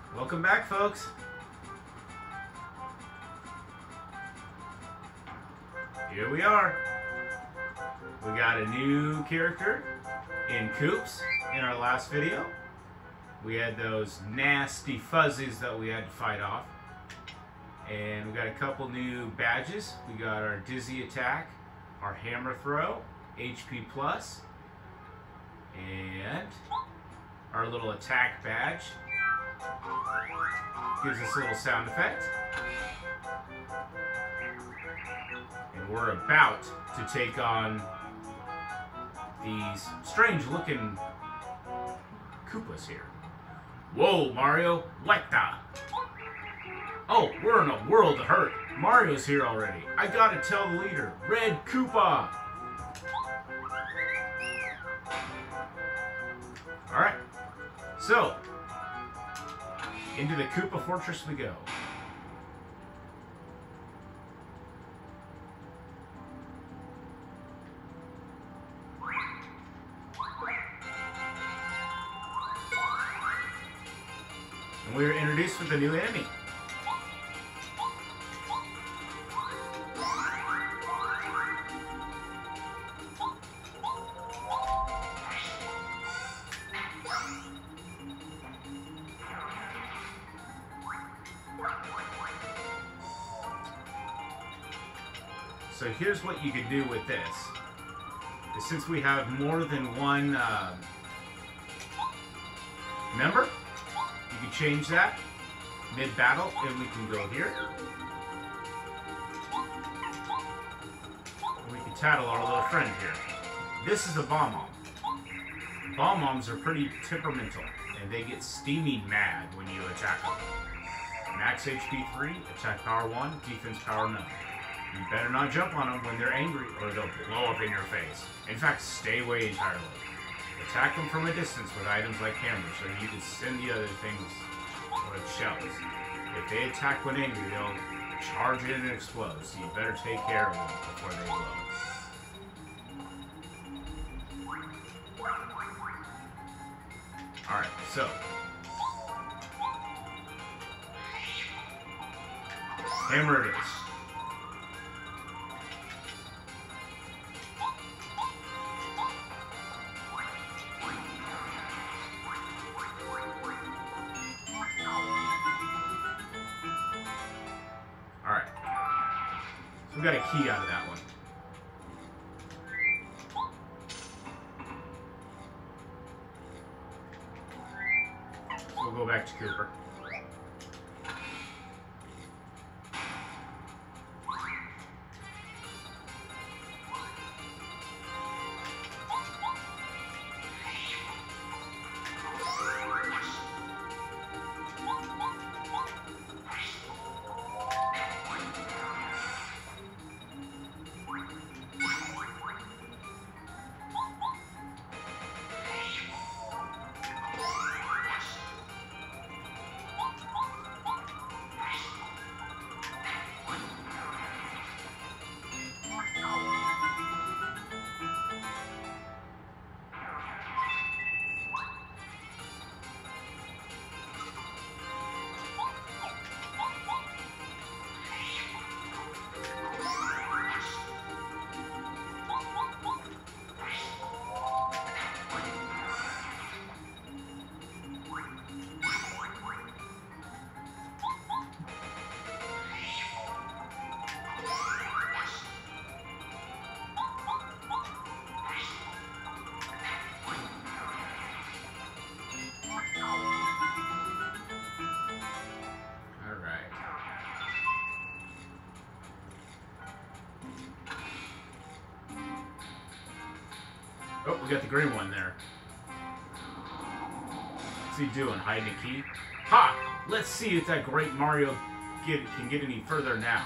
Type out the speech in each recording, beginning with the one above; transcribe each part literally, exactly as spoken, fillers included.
Welcome back, folks. Here we are. We got a new character in Koops in our last video. We had those nasty fuzzies that we had to fight off. And we got a couple new badges. We got our dizzy attack, our hammer throw, H P plus, and our little attack badge. Gives us a little sound effect. And we're about to take on these strange looking Koopas here. Whoa, Mario, what the? Oh, we're in a world of hurt. Mario's here already. I gotta tell the leader, Red Koopa. Alright, so, into the Koopa Fortress we go. And we are introduced with a new enemy. So here's what you can do with this. Since we have more than one uh, member, you can change that mid-battle, and we can go here. And we can tattle our little friend here. This is a Bomb-Omb. Bomb-Ombs are pretty temperamental, and they get steaming mad when you attack them. Max H P three, attack power one, defense power none. You better not jump on them when they're angry, or they'll blow up in your face. In fact, stay away entirely. Attack them from a distance with items like hammers, so you can send the other things with shells. If they attack when angry, they'll charge in and explode, so you better take care of them before they blow. Alright, so. Hammer it is. We got a key out of that one. So we'll go back to Cooper. Oh, we got the green one there. What's he doing? Hiding a key? Ha! Let's see if that great Mario get, can get any further now.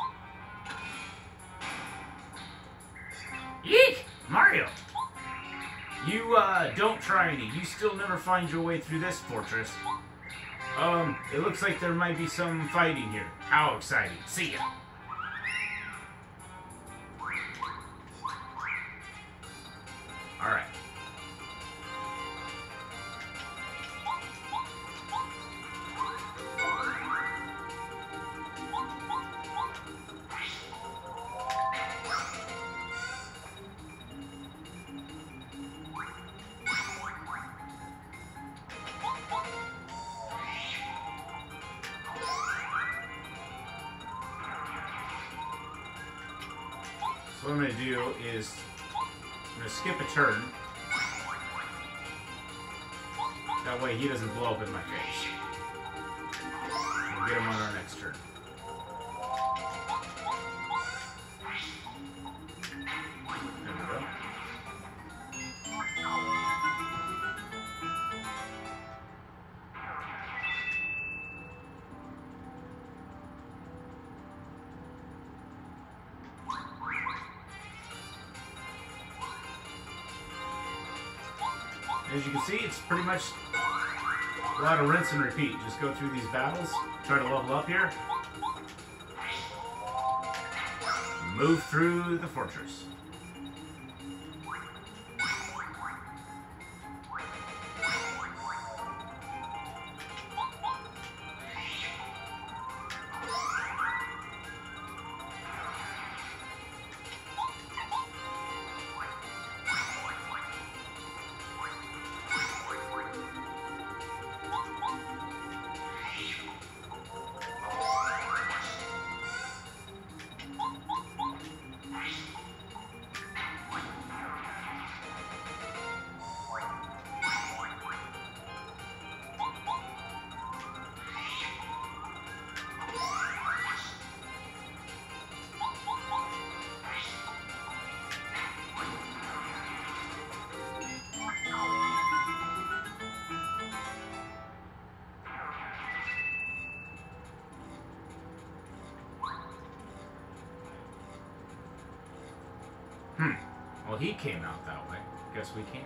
Yeek! Mario! You, uh, don't try any. You still never find your way through this fortress. Um, it looks like there might be some fighting here. How exciting. See ya! Alright. So what I'm going to do is I'm going to skip a turn. That way he doesn't blow up in my face. We'll get him on our next turn. There we go. As you can see, it's pretty much a lot of rinse and repeat. Just go through these battles, try to level up here, move through the fortress. Hmm. Well, he came out that way. Guess we can.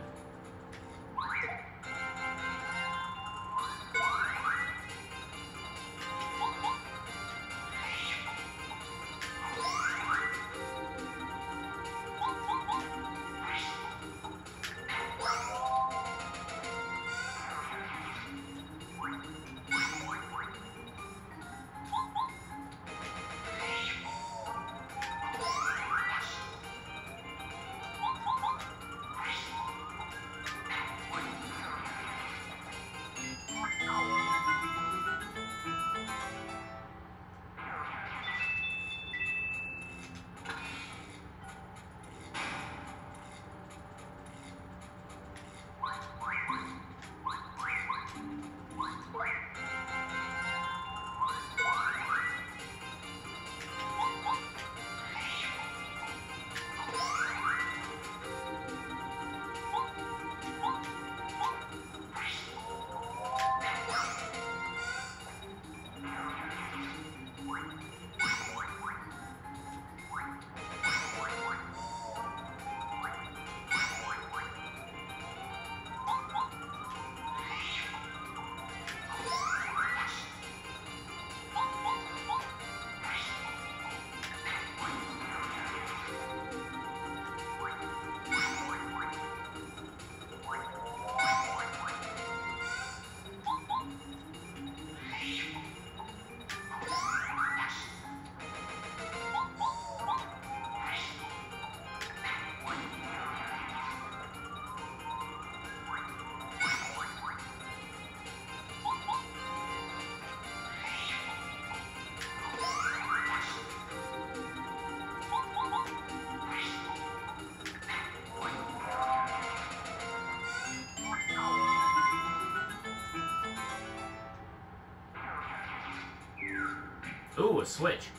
Ooh, a switch.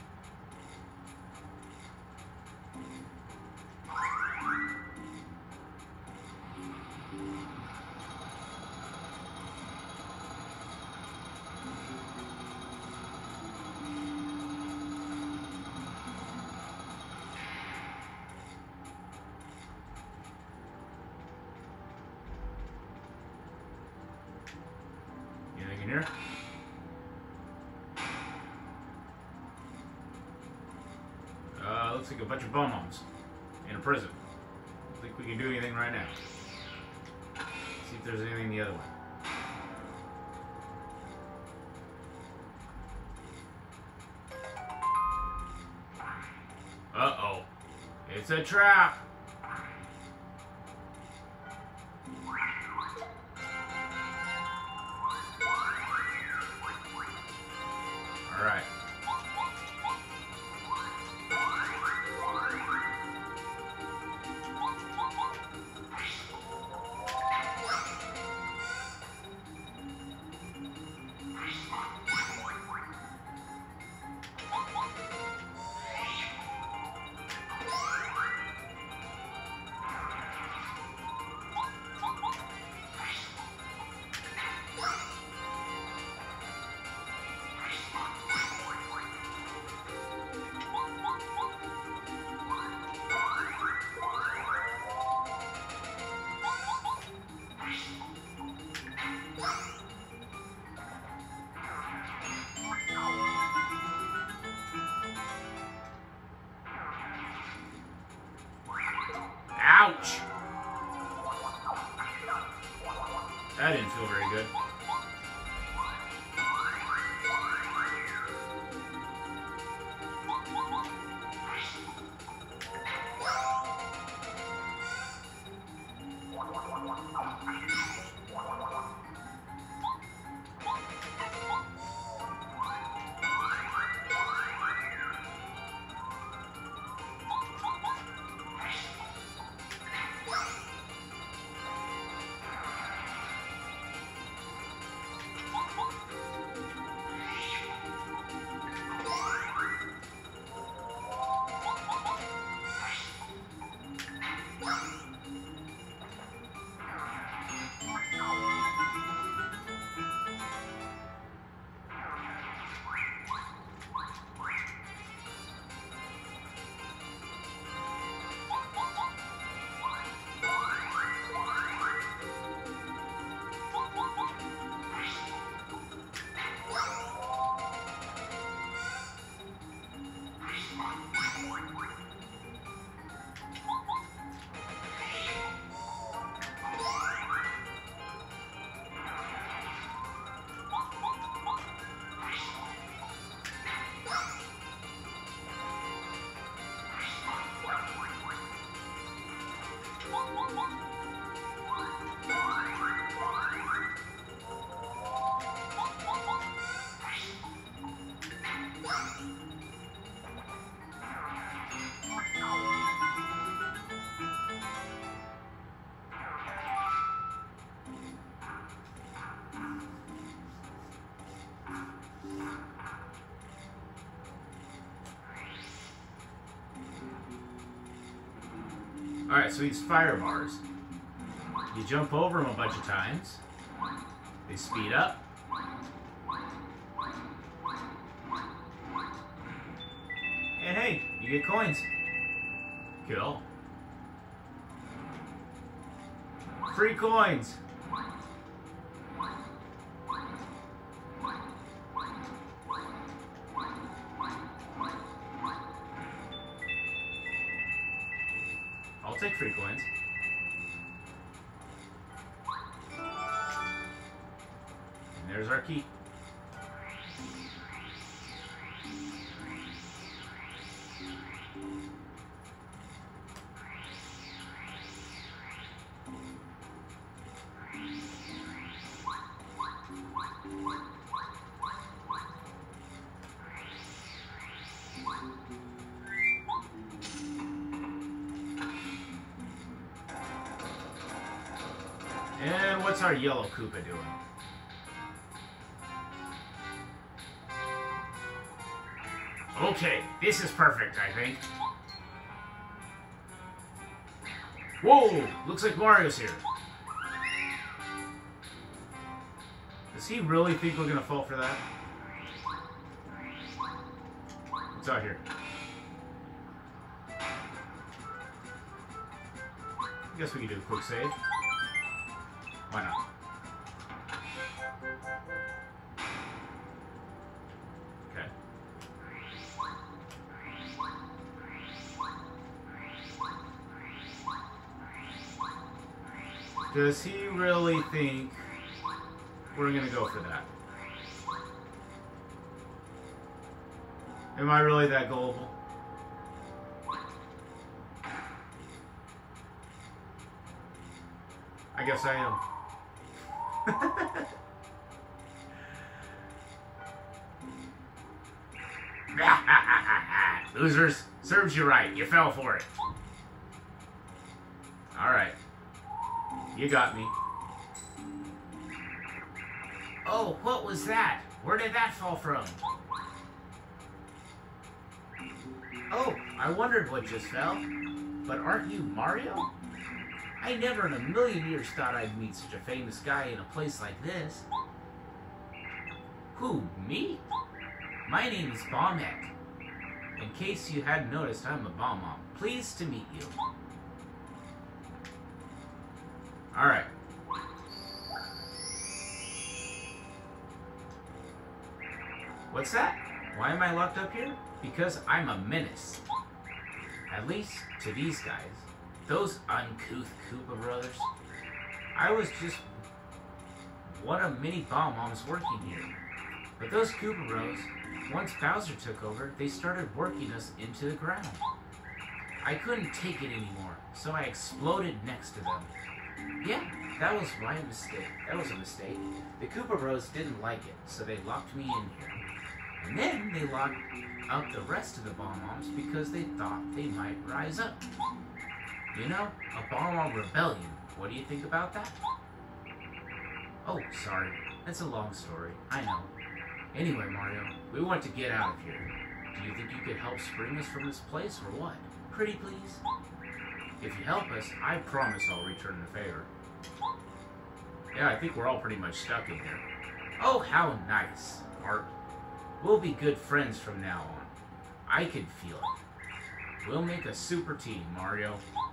Anything in here? Uh, looks like a bunch of bum-ums in a prison. I think we can do anything right now. See if there's anything the other way. Uh-oh. It's a trap! Alright. pretty good. Alright, so these fire bars. You jump over them a bunch of times. They speed up. And hey, you get coins. Cool. Free coins. I'll take free coins. And there's our key. And what's our yellow Koopa doing? Okay, this is perfect, I think. Whoa! Looks like Mario's here. Does he really think we're gonna fall for that? What's out here? I guess we can do a quick save. Why not? Okay. Does he really think we're gonna go for that? Am I really that gullible? I guess I am. Losers, serves you right. You fell for it. Alright. You got me. Oh, what was that? Where did that fall from? Oh, I wondered what just fell. But aren't you Mario? I never in a million years thought I'd meet such a famous guy in a place like this. Who, me? My name is Bombhead. In case you hadn't noticed, I'm a Bomb-Mom. Pleased to meet you. Alright. What's that? Why am I locked up here? Because I'm a menace. At least to these guys. Those uncouth Koopa Brothers. I was just what a many bomb moms working here. But those Koopa Bros, once Bowser took over, they started working us into the ground. I couldn't take it anymore, so I exploded next to them. Yeah, that was my mistake. That was a mistake. The Koopa Bros didn't like it, so they locked me in here. And then they locked up the rest of the bomb moms because they thought they might rise up. You know, a bomb mom rebellion. What do you think about that? Oh, sorry. That's a long story. I know. Anyway, Mario, we want to get out of here. Do you think you could help spring us from this place, or what? Pretty please? If you help us, I promise I'll return the favor. Yeah, I think we're all pretty much stuck in here. Oh, how nice, Art. We'll be good friends from now on. I can feel it. We'll make a super team, Mario.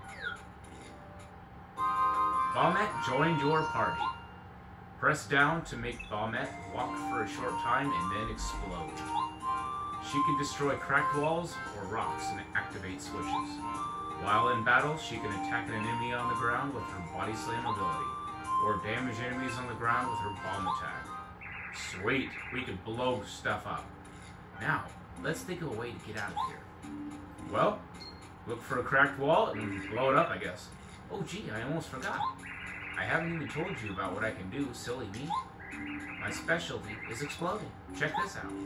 Bombette joined your party. Press down to make Bombette walk for a short time and then explode. She can destroy cracked walls or rocks and activate switches. While in battle, she can attack an enemy on the ground with her body slam ability, or damage enemies on the ground with her bomb attack. Sweet, we can blow stuff up. Now, let's think of a way to get out of here. Well, look for a cracked wall and blow it up, I guess. Oh gee, I almost forgot. I haven't even told you about what I can do, silly me. My specialty is exploding. Check this out.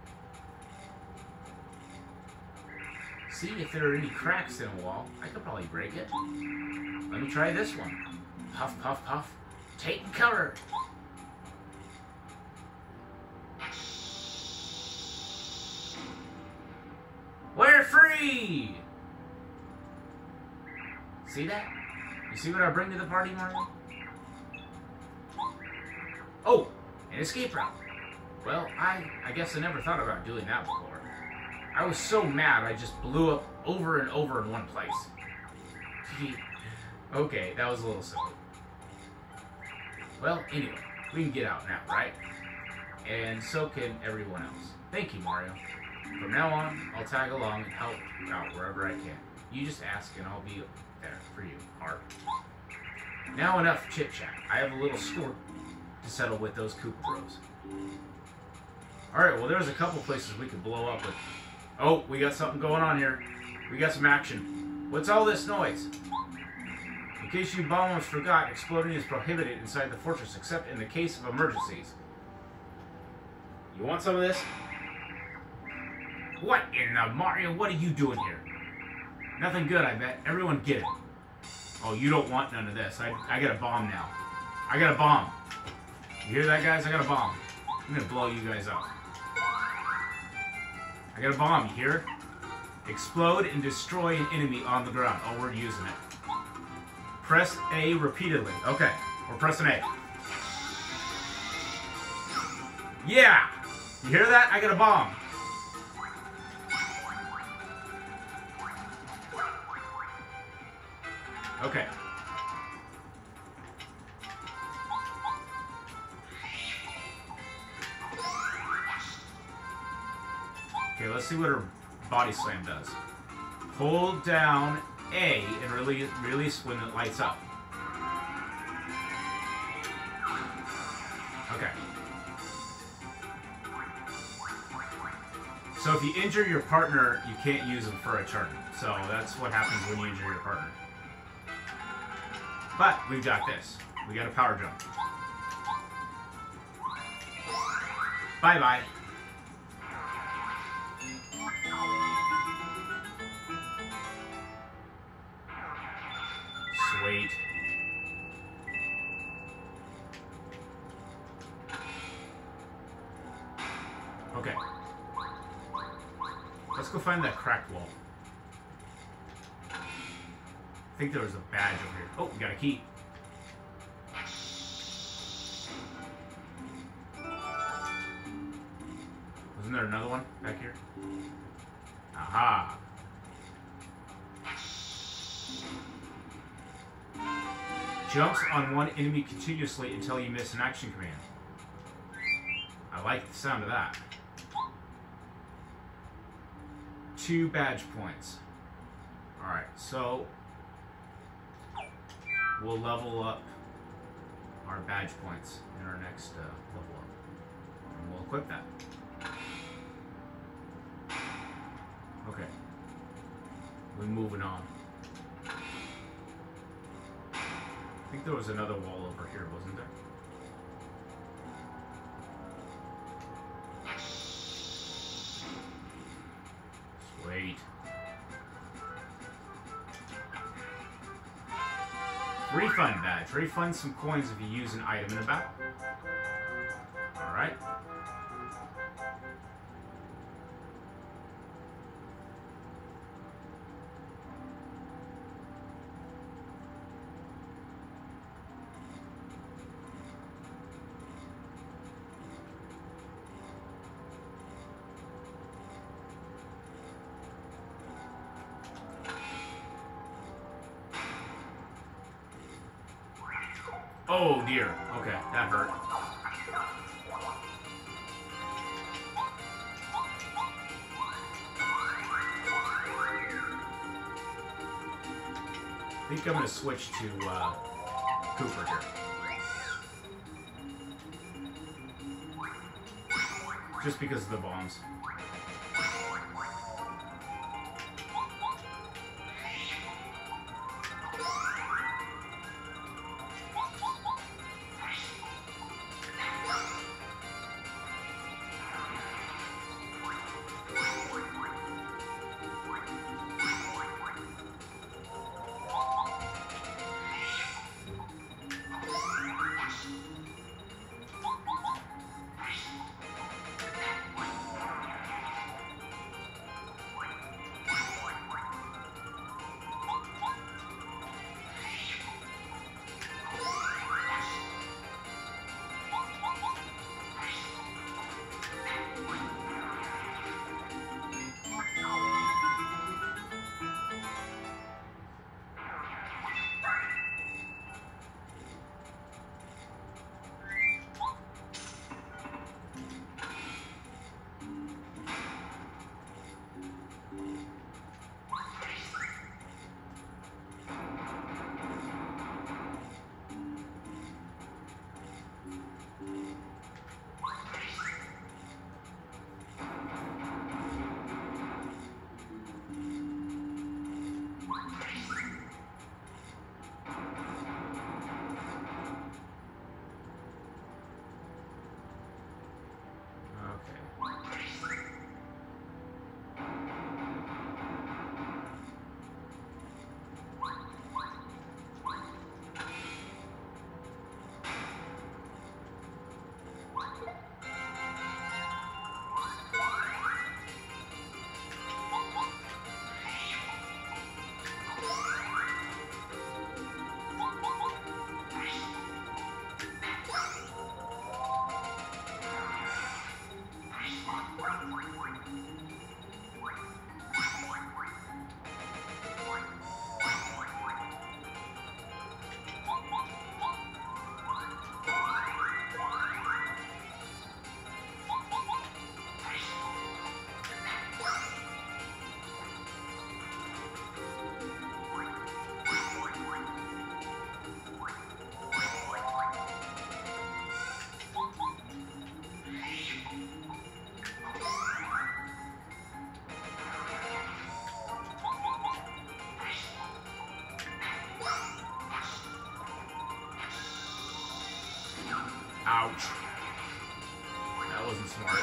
See if there are any cracks in a wall. I could probably break it. Let me try this one. Puff, puff, puff. Taking cover. We're free! See that? You see what I bring to the party, Mario? Oh, an escape route. Well, I, I guess I never thought about doing that before. I was so mad I just blew up over and over in one place. Okay, that was a little silly. Well, anyway, we can get out now, right? And so can everyone else. Thank you, Mario. From now on, I'll tag along and help out wherever I can. You just ask and I'll be there for you, Art. Now enough chit-chat. I have a little score to settle with those Koopa Bros. Alright, well there's a couple places we could blow up with. Oh, we got something going on here. We got some action. What's all this noise? In case you bombers forgot, exploding is prohibited inside the fortress except in the case of emergencies. You want some of this? What in the Mario? What are you doing here? Nothing good, I bet. Everyone get it. Oh, you don't want none of this. I, I got a bomb now. I got a bomb. You hear that, guys? I got a bomb. I'm gonna blow you guys up. I got a bomb, you hear? Explode and destroy an enemy on the ground. Oh, we're using it. Press A repeatedly. Okay, we're pressing A. Yeah! You hear that? I got a bomb. Okay. Okay, let's see what her body slam does. Hold down A and release, release when it lights up. Okay. So if you injure your partner, you can't use them for a turn. So that's what happens when you injure your partner. But we've got this. We got a power jump. Bye-bye. Sweet. Okay. Let's go find that cracked wall. I think there was a badge over here. Oh, we got a key. Wasn't there another one back here? Aha. Jumps on one enemy continuously until you miss an action command. I like the sound of that. Two badge points. Alright, so we'll level up our badge points in our next uh, level up. And we'll equip that. Okay. We're moving on. I think there was another wall over here, wasn't there? Sweet. Refund badge. Refund some coins if you use an item in a battle. Alright. Oh dear. Okay, that hurt. I think I'm going to switch to uh, Koopa here. Just because of the bombs. Ouch. That wasn't smart.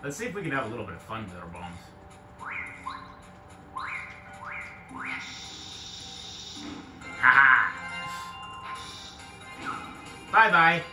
Let's see if we can have a little bit of fun with our bombs. Haha! Bye-bye!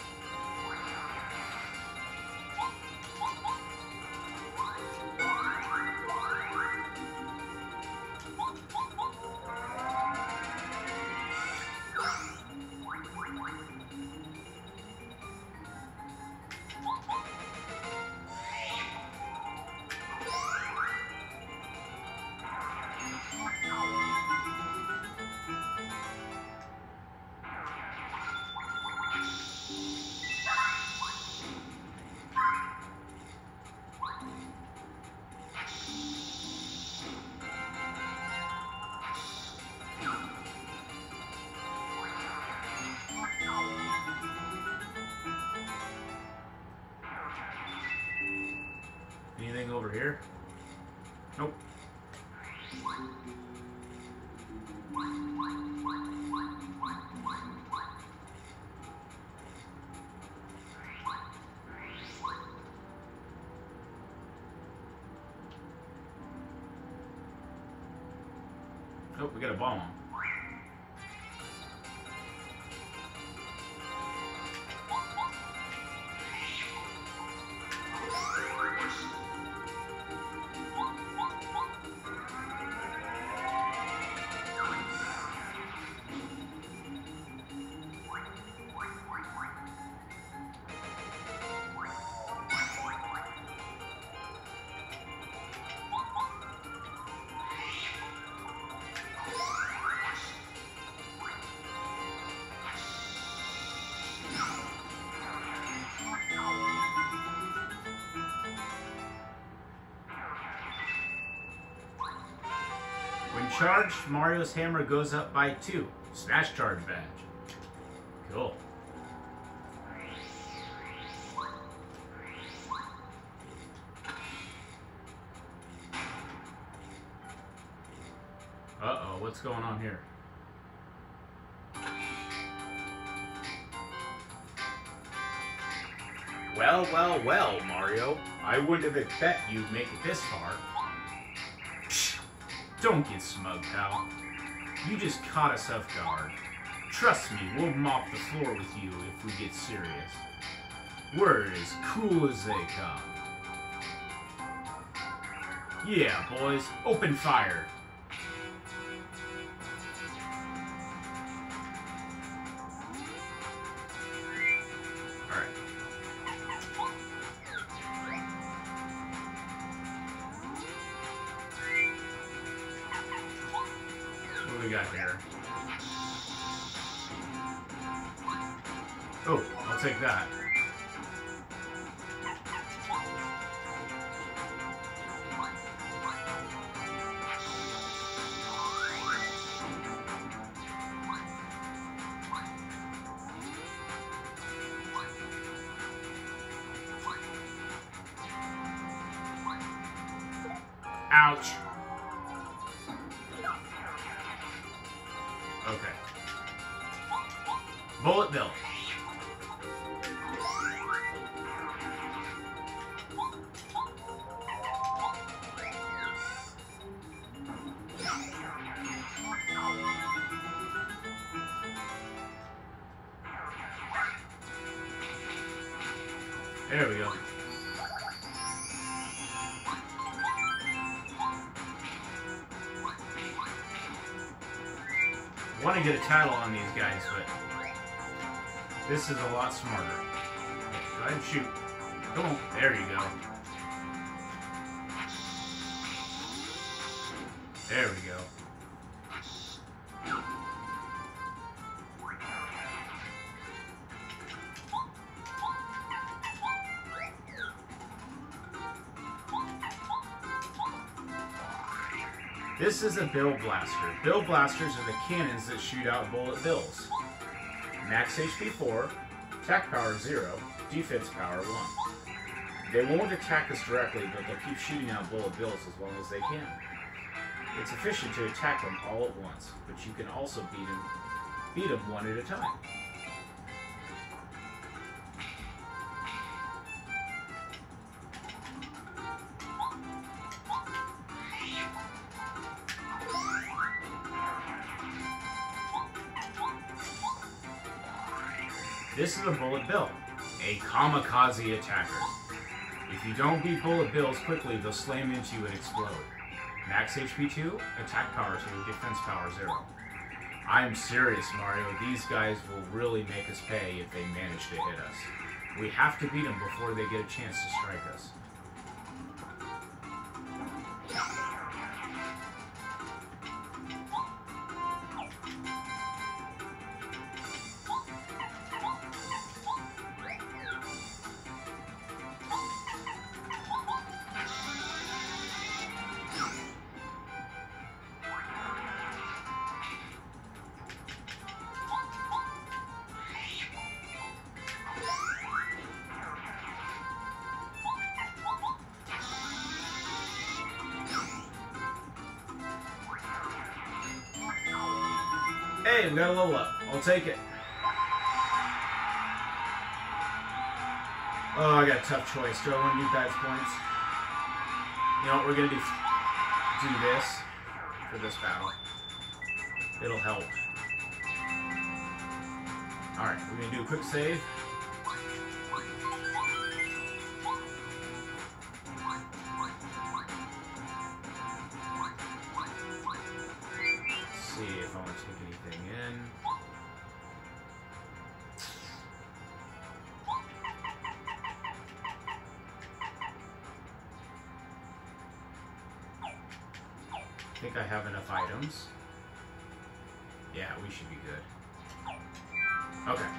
Anything over here? Nope. Oh, we got a bomb. When charged, Mario's hammer goes up by two. Smash charge badge. Cool. Uh-oh, what's going on here? Well, well, well, Mario. I wouldn't have bet you'd make it this far. Psh, don't get smug, pal. You just caught us off guard. Trust me, we'll mop the floor with you if we get serious. We're as cool as they come. Yeah, boys, open fire. What do we got here? Oh, I'll take that. Ouch. Okay. Bullet Bill. There we go. I want to get a title on these guys, but this is a lot smarter. Go ahead and shoot. Come on. There you go. There we go. This is a Bill Blaster. Bill Blasters are the cannons that shoot out bullet bills. Max H P four, attack power zero, defense power one. They won't attack us directly, but they'll keep shooting out bullet bills as long as they can. It's efficient to attack them all at once, but you can also beat them, beat them one at a time. This is a Bullet Bill, a kamikaze attacker. If you don't beat Bullet Bills quickly, they'll slam into you and explode. Max H P two, attack power two, defense power zero. I'm serious, Mario. These guys will really make us pay if they manage to hit us. We have to beat them before they get a chance to strike us. Hey, we got a level up. I'll take it. Oh, I got a tough choice. Do I want to do guys' points? You know what, we're going to do, do this for this battle. It'll help. Alright, we're going to do a quick save. See if I want to take anything in. I think I have enough items. Yeah, we should be good. Okay.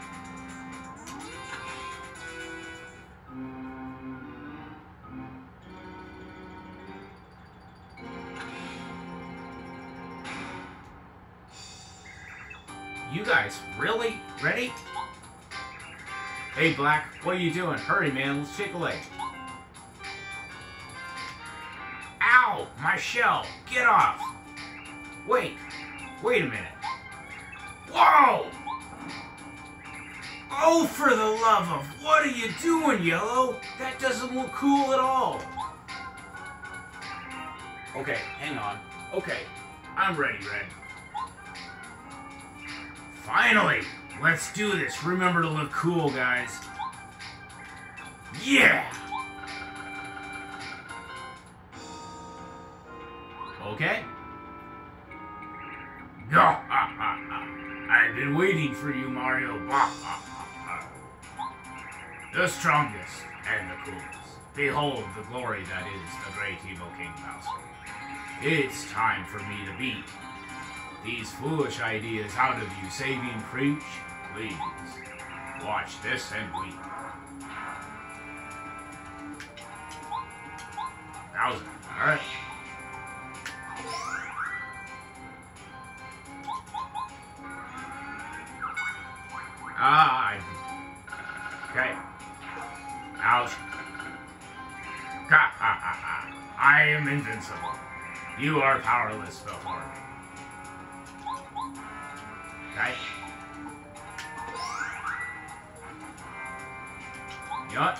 You guys, really? Ready? Hey, Black, what are you doing? Hurry, man, let's shake a leg. Ow! My shell! Get off! Wait! Wait a minute. Whoa! Oh, for the love of... What are you doing, Yellow? That doesn't look cool at all. Okay, hang on. Okay, I'm ready, Red. Finally! Let's do this. Remember to look cool, guys. Yeah! Okay. I've been waiting for you, Mario. The strongest and the coolest. Behold the glory that is the great evil King Bowser. It's time for me to beat these foolish ideas out of you, saving preach. Please, watch this and weep. Bowser, alright. Ah, okay. Ouch. Ha ha ha ha. I am invincible. You are powerless before me. Okay. You know what?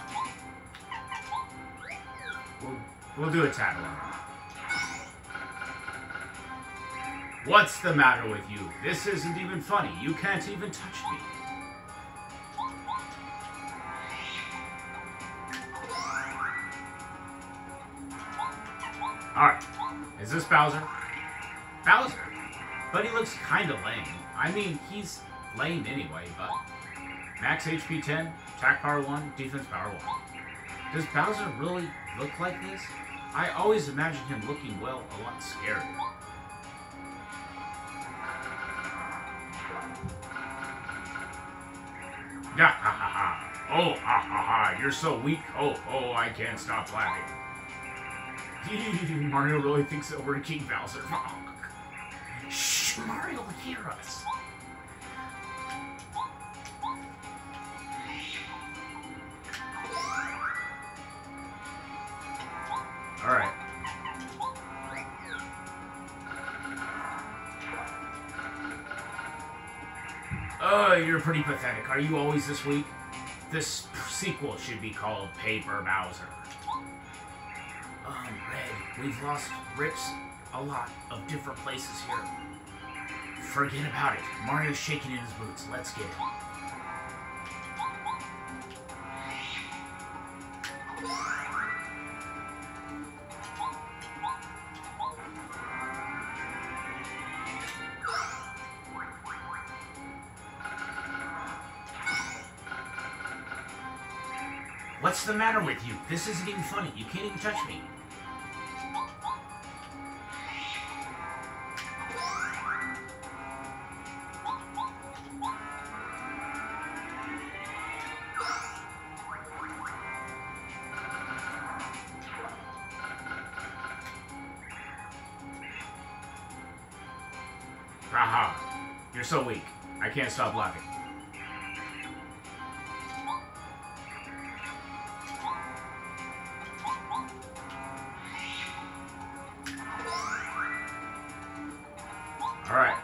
We'll, we'll do a tackle. What's the matter with you? This isn't even funny. You can't even touch me. Alright. Is this Bowser? Bowser? But he looks kinda lame. I mean, he's lame anyway, but... Max H P ten, attack power one, defense power one. Does Bowser really look like this? I always imagine him looking, well, a lot scarier. Ha ha ha ha. Oh, ha ha ha. You're so weak. Oh, oh, I can't stop laughing. Mario really thinks that we're King Bowser. Oh. Shh, Mario will hear us. Alright. Oh, you're pretty pathetic. Are you always this weak? This sequel should be called Paper Bowser. Um, Red, we've lost Rips a lot of different places here. Forget about it. Mario's shaking in his boots. Let's get him. What's the matter with you? This isn't even funny. You can't even touch me. Haha. You're so weak. I can't stop laughing. Alright.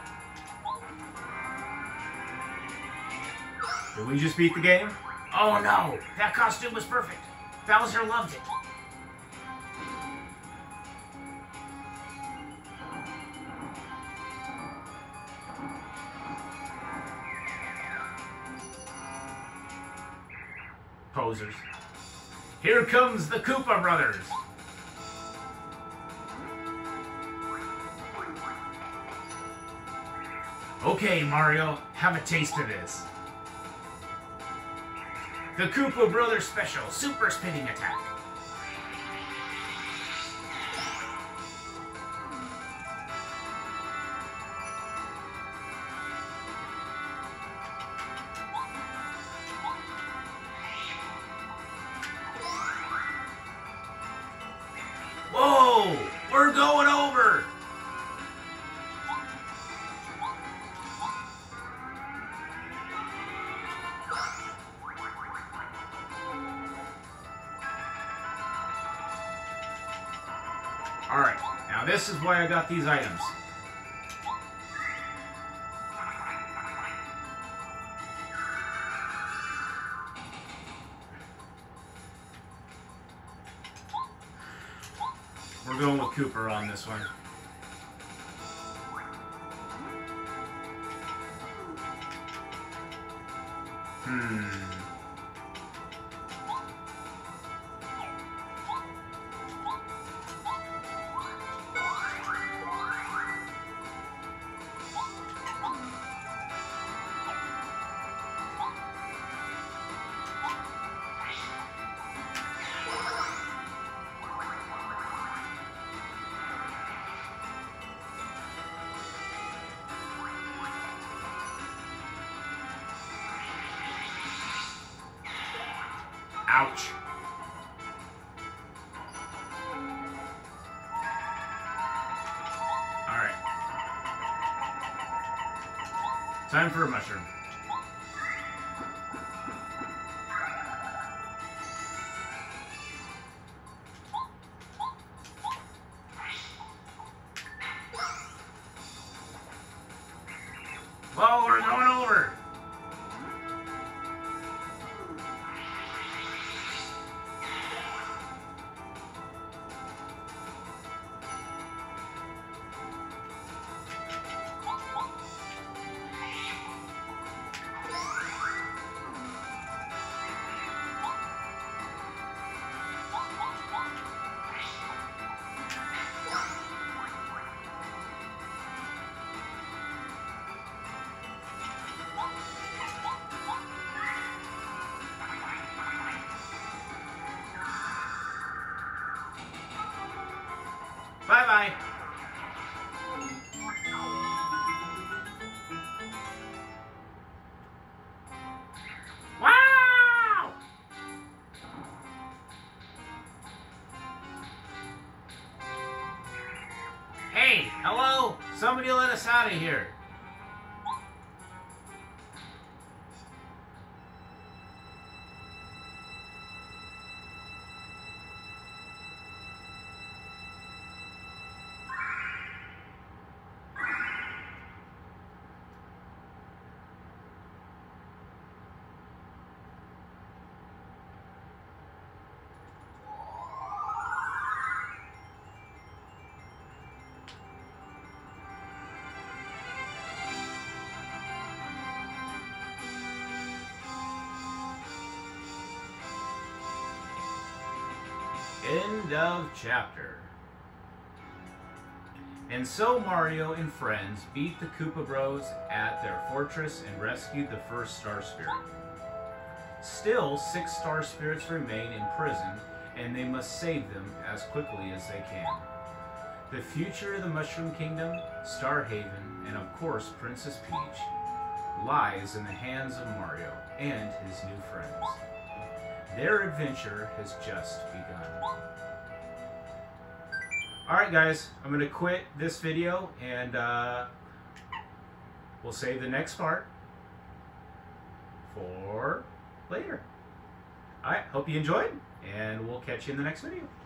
Did we just beat the game? Oh no! That costume was perfect! Bowser loved it! Posers. Here comes the Koopa Brothers! Okay, Mario, have a taste of this. The Koopa Brothers Special Super Spinning Attack. Whoa! We're going over! Alright, now this is why I got these items. We're going with Cooper on this one. Hmm. Ouch. Alright. Time for a mushroom. Well, we're going over. Bye-bye. Wow! Hey, hello? Somebody let us out of here. End of chapter. And so Mario and friends beat the Koopa Bros at their fortress and rescued the first Star Spirit. Still, six star spirits remain in prison, and they must save them as quickly as they can. The future of the Mushroom Kingdom, Starhaven, and of course Princess Peach, lies in the hands of Mario and his new friends. Their adventure has just begun. Alright guys, I'm going to quit this video and uh, we'll save the next part for later. Alright, hope you enjoyed, and we'll catch you in the next video.